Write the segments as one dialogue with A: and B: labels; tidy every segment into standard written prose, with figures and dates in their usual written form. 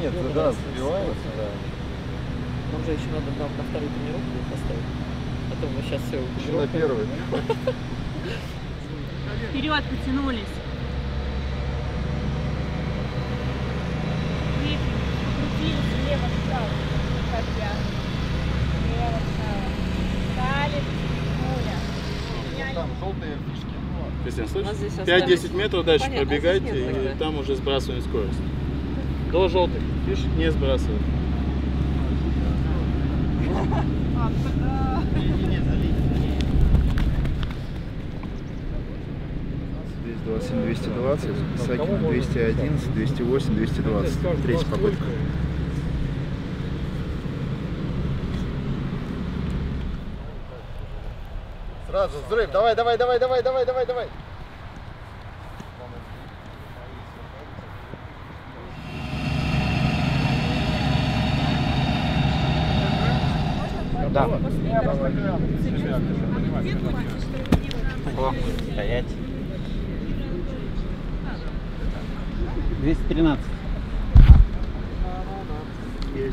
A: Нет, да, сбивается, да.
B: Нам же еще надо на вторую тренировку поставить. А то мы сейчас все
A: Еще на первый.
C: Вперед потянулись. Покрутились влево-вправо. Как я. Влево-вправо. Стали, потянули.
A: Там желтые фишки.
D: Кристиан, слышишь? 5-10
B: остались.
D: метров дальше
B: Понятно,
D: пробегайте,
B: здесь нет
D: и
B: тогда.
D: там уже сбрасываем скорость. До желтых фиш не сбрасываем.
E: 227, 220, Сакина 211, 208, 220. Третья попытка.
A: Сразу взрыв. Давай, давай, давай, давай, давай, давай, давай.
D: Да.
F: Стоять. 213.
E: Есть.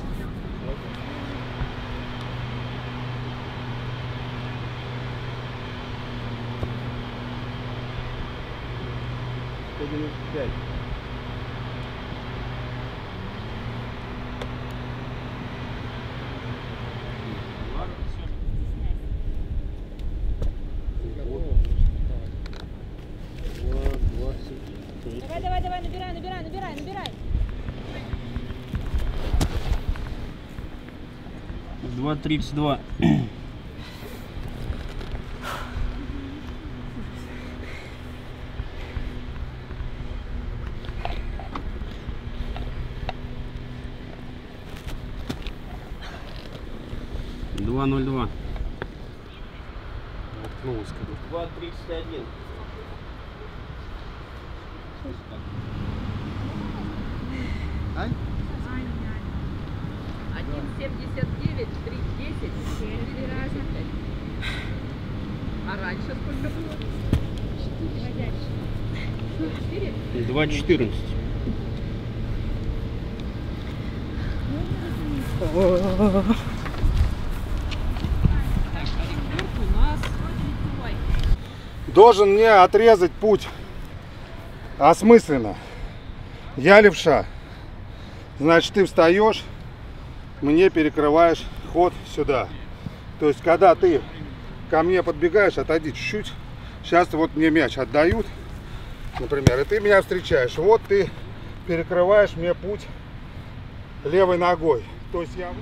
C: Давай, давай, давай, набирай, набирай, набирай, набирай.
F: 2.32. Два 0.2. 2.31.
E: Ань?
B: 1,79, 3,10, 4 раза. А раньше сколько было? 4.
F: 2.14.
G: Должен мне отрезать путь осмысленно. Я левша. Значит, ты встаешь, мне перекрываешь ход сюда. То есть, когда ты ко мне подбегаешь, отойди чуть-чуть. Сейчас вот мне мяч отдают, например, и ты меня встречаешь. Вот ты перекрываешь мне путь левой ногой. То есть я...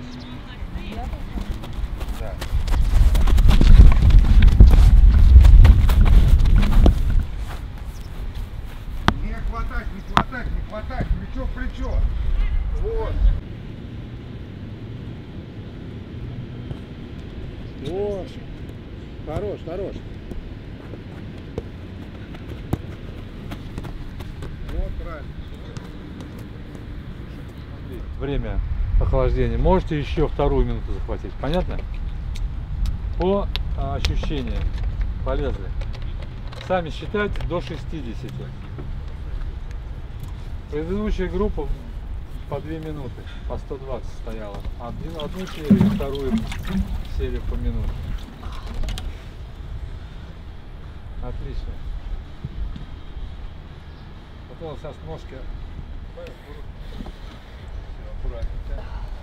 G: Да. Не хватать, не хватать, не хватать. Плечо в плечо. Вот. Вот. Хорош, хорош. Вот правильно.
A: Время охлаждения. Можете еще вторую минуту захватить. Понятно? По ощущениям. Полезли. Сами считайте до 60. Предыдущая группа по 2 минуты, по 120 стояла. Одну серию, вторую серию по минуте. Отлично. Потом сейчас ножки аккуратненько.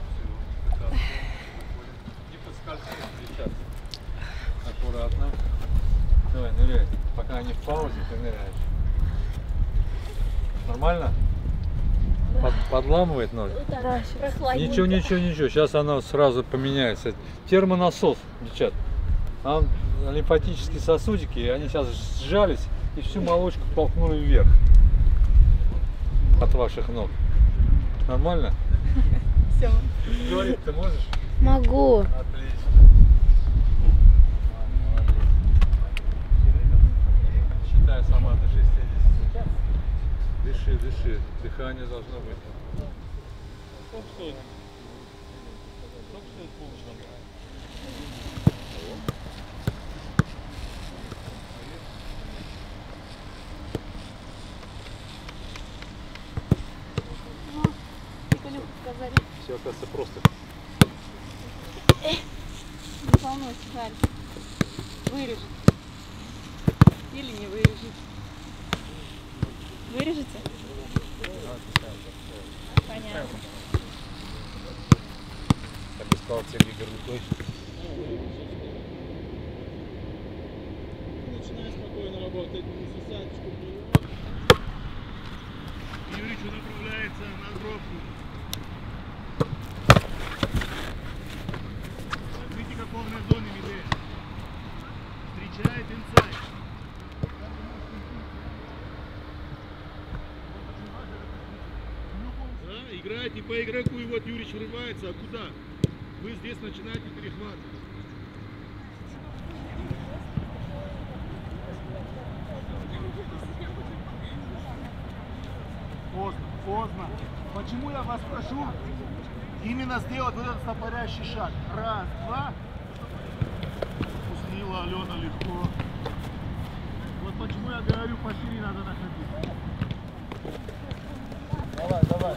A: Не подскользнись сейчас. Аккуратно. Давай, ныряй. Пока они в паузе, ты ныряешь. Нормально? Подламывает ноги?
C: Да,
A: Ничего, ничего, ничего. Сейчас она сразу поменяется. Термонасос, девчат. Там лимфатические сосудики, и они сейчас сжались и всю молочку толкнули вверх от ваших ног. Нормально?
C: Все.
A: Говорить ты можешь?
C: Могу.
A: Отлично. Считай сама до 60. Дыши, дыши. Дыхание должно быть. Сколько стоит? Сколько стоит полочка?
D: все, оказывается, просто.
C: Не волнуйся, Жаль. Вырежет. Или не вырежет. Вырежете? Понятно.
D: Я бы сказал, тебе Игорь Лукой.
H: Начинай спокойно работать, сосадочку. Юрич направляется на гробку. Смотрите, как он в зоне медведь. Встречает инсайд. Да, играйте по игроку, и вот Юрич врывается, а куда? Вы здесь начинаете перехватывать. Поздно. Почему я вас прошу именно сделать вот этот стопорящий шаг? Раз, два. Пустила Алена легко. Вот почему я говорю, пошире надо находить. Давай.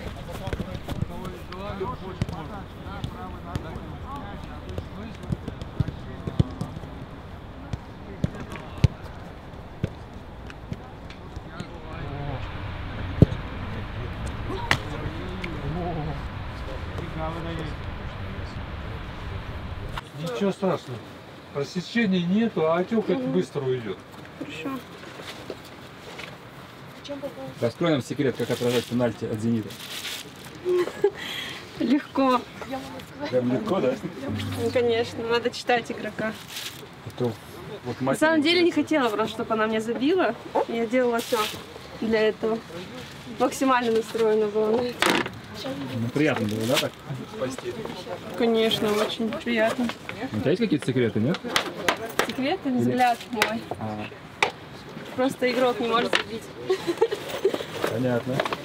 A: Ничего страшного. Просечения нету, а отек быстро уйдет.
C: Хорошо.
I: Раскрой нам секрет, как отражать пенальти от «Зенита».
J: Легко.
I: Прям легко, да?
J: Ну, конечно, надо читать игрока.
I: Вот
J: На самом деле не хотела просто, чтобы она мне забила. Я делала все для этого. Максимально настроена была на это.
I: Ну, приятно было, да, так спасти?
J: Конечно, очень приятно.
I: У тебя есть какие-то секреты, нет?
J: Секреты? Взгляд мой. Просто игрок не может забить.
I: Понятно.